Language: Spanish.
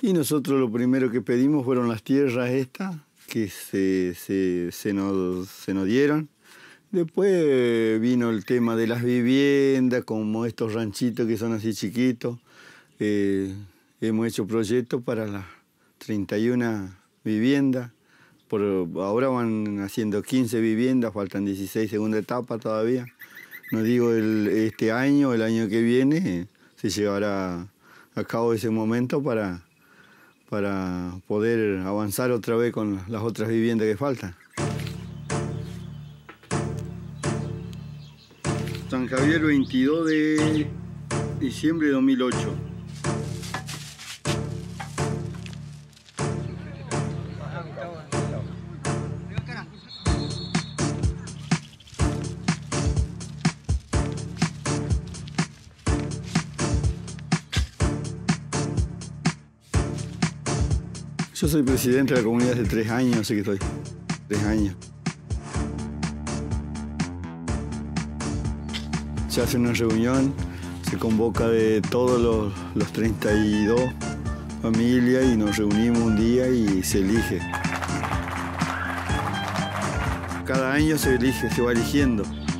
Y nosotros lo primero que pedimos fueron las tierras estas, que se nos dieron. Después vino el tema de las viviendas, como estos ranchitos que son así chiquitos. Hemos hecho proyectos para las 31 viviendas. Ahora van haciendo 15 viviendas, faltan 16, segunda etapa todavía. No digo este año, el año que viene, se llevará a cabo ese momento para poder avanzar otra vez con las otras viviendas que faltan. San Javier, 22 de diciembre de 2008. Yo soy presidente de la comunidad hace 3 años, así que estoy 3 años. Se hace una reunión, se convoca de todos los 32 familias y nos reunimos un día y se elige. Cada año se elige, se va eligiendo.